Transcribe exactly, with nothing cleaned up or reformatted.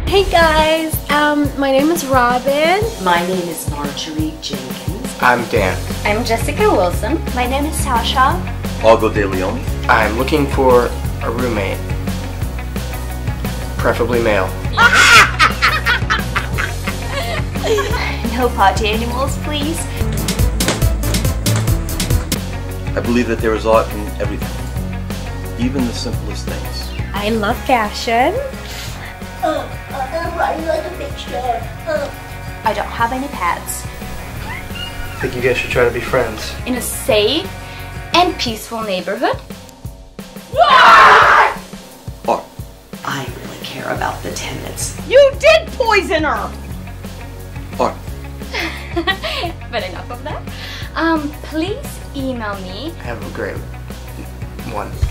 Hey guys, um, my name is Robin. My name is Marjorie Jenkins. I'm Dan. I'm Jessica Wilson. My name is Sasha. Algo de Leon. I'm looking for a roommate. Preferably male. No party animals, please. I believe that there is art in everything, even the simplest things. I love fashion. Uh, uh, I like a picture. Uh. I don't have any pets. I think you guys should try to be friends. In a safe and peaceful neighborhood. Art. I really care about the tenants. You did poison her! Art. But enough of that. Um, please email me. Have a great one.